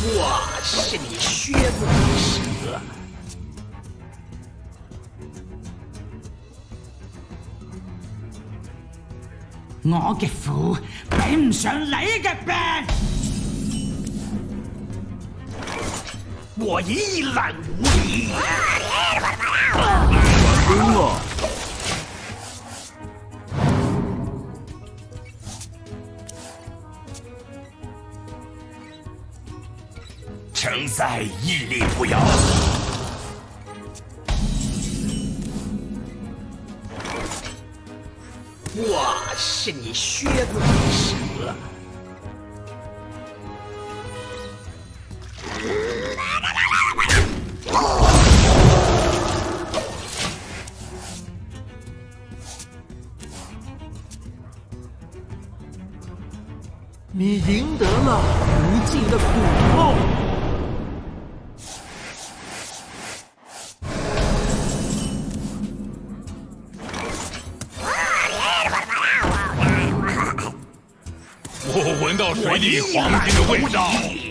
我是你靴子里的蛇。 我嘅苦比唔上你嘅病。 我一览无遗。 完工了。 城塞屹立不摇。我是你靴子里的蛇。 你赢得了无尽的苦痛。 我闻到水里黄金的味道。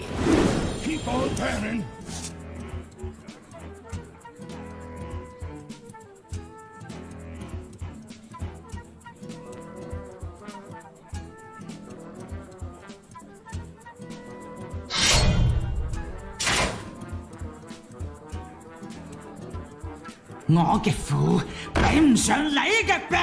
我嘅苦比唔上你嘅病。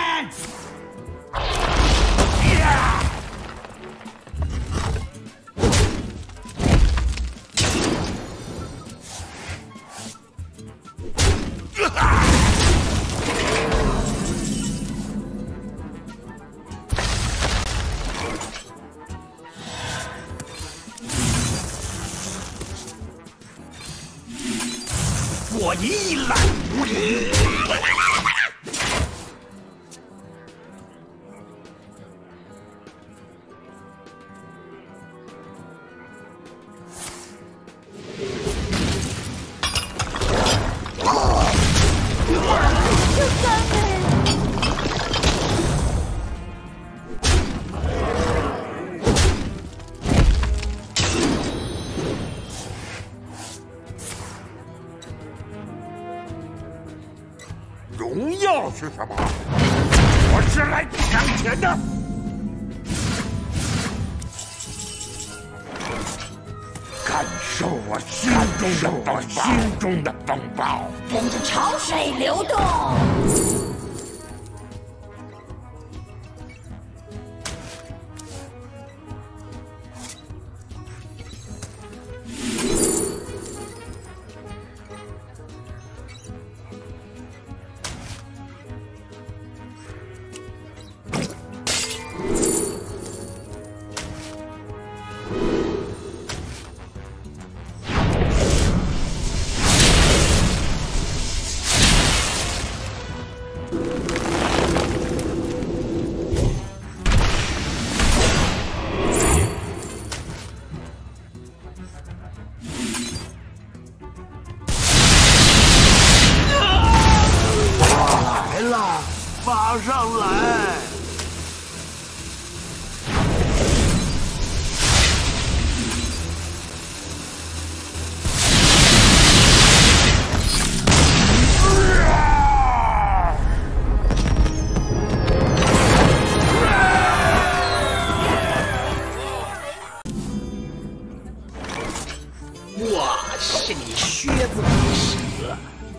我一览无遗。 荣耀是什么？我是来抢钱的。感受我心中的风暴， 跟着潮水流动。 马上来！ 我是你靴子里的蛇。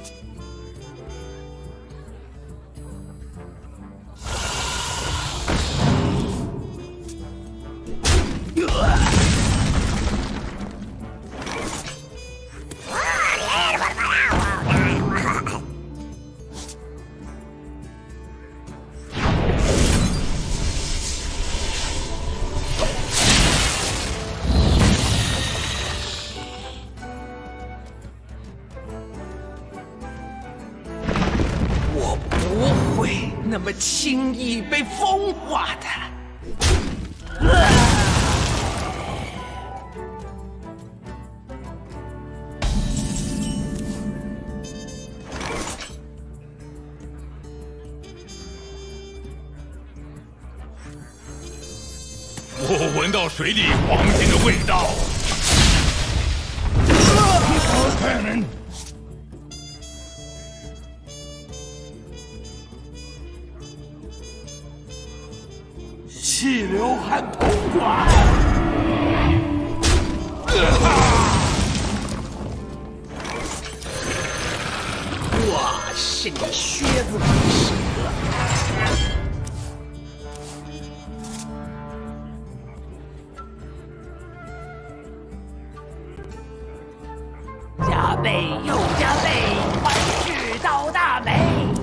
我不会那么轻易被风化的。 我闻到水里黄金的味道。 cannon. 气流汉铜管。 哇，是你靴子没事了。加倍又加倍，万事到大美。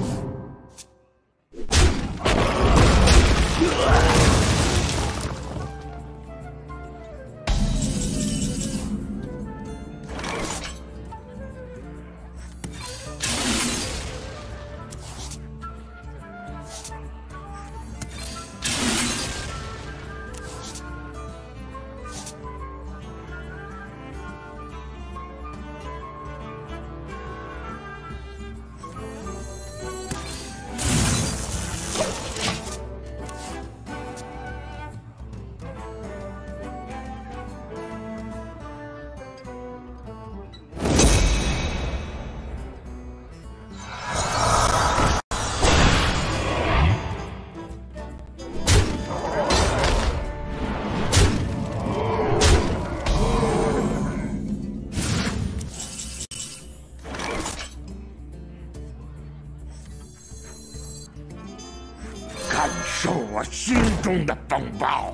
感受我心中的风暴。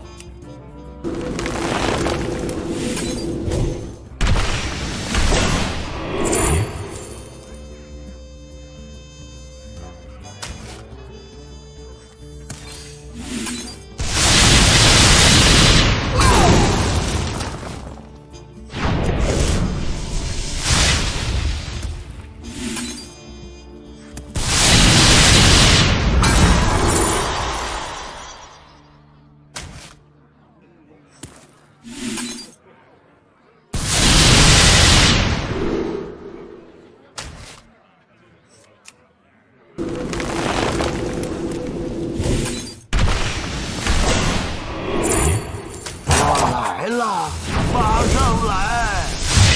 来了，马上来！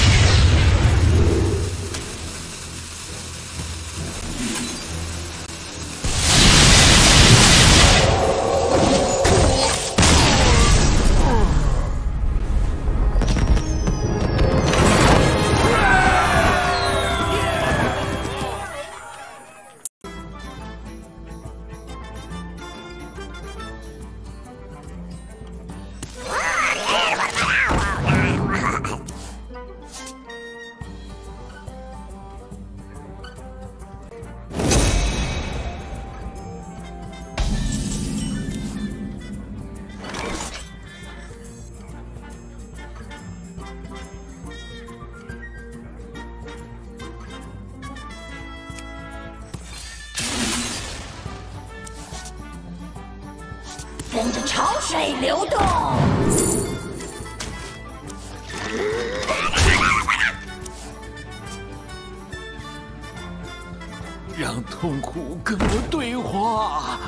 跟着潮水流动。 让痛苦跟我对话。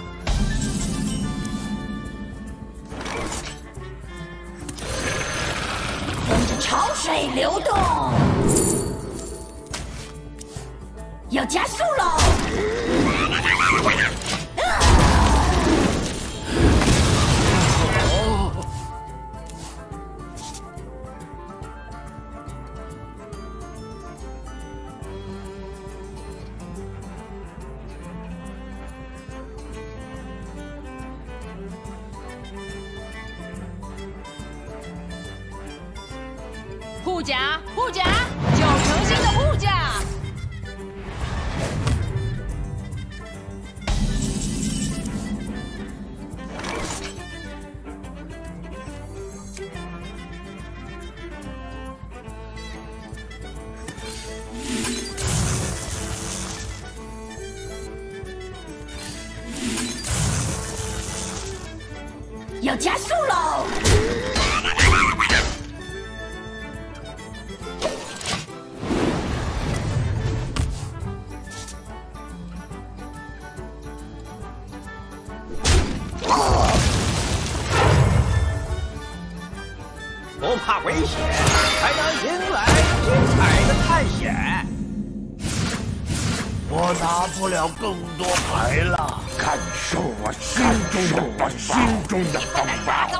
跟着潮水流动。要加速喽！ 护甲，护甲，9成新的护甲。 要加速喽！ 不怕危险，才能迎来精彩的探险。 我拿不了更多牌了，感受我心中的风暴。